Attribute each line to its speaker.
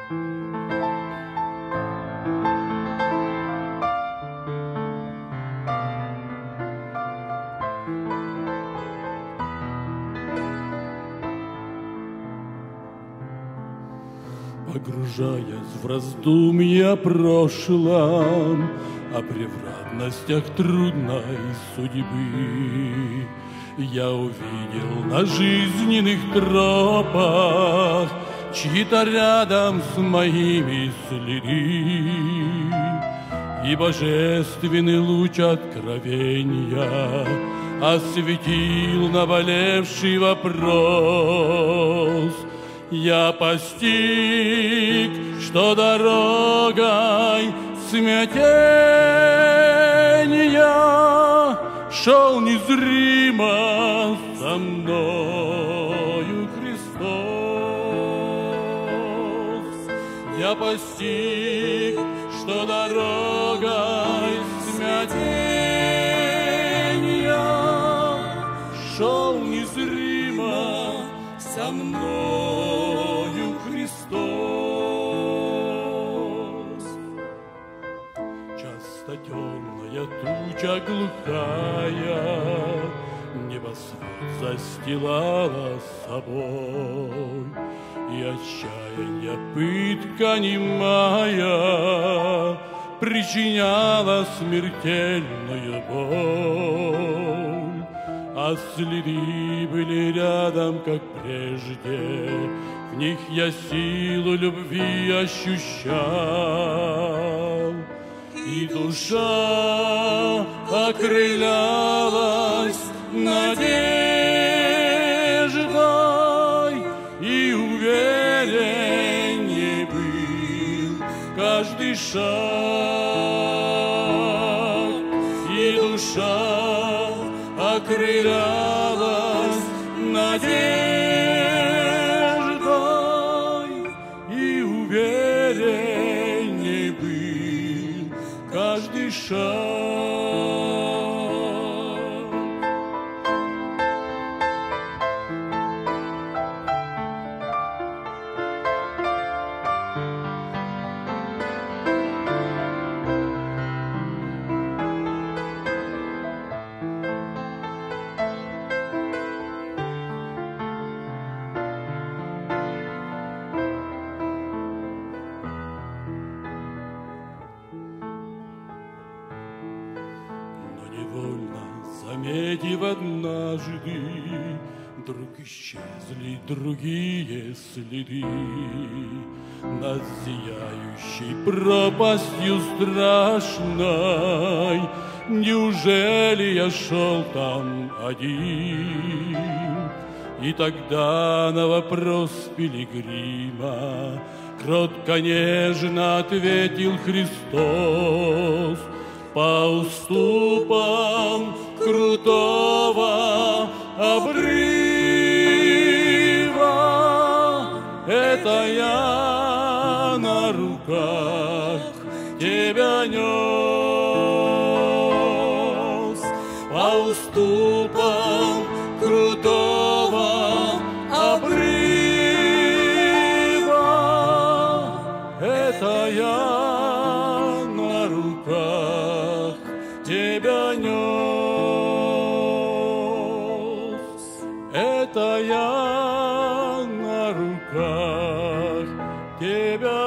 Speaker 1: Погружаясь в раздумья о прошлом, о превратностях трудной судьбы, я увидел на жизненных тропах чьи-то рядом с моими следы, и божественный луч откровения осветил наболевший вопрос. Я постиг, что дорогой смятения шел незримо со мною Христос. Я постиг, что дорогой смятения шел незримо со мною Христос. Часто темная туча глухая небосвод застилала собой, и отчаяние пытка немая причиняла смертельную боль. А следы были рядом, как прежде, в них я силу любви ощущал, и душа окрылялась надеждой, и уверенней был каждый шаг, и душа окрылялась надеждой, и уверенней был каждый шаг. Заметив однажды, вдруг исчезли другие следы. Над зияющей пропастью страшной неужели я шел там один? И тогда на вопрос пилигрима кротко нежно ответил Христос: по уступам крутого обрыва это я на руках тебя нес. По уступам крутого обрыва это я на руках тебя нес, это я на руках тебя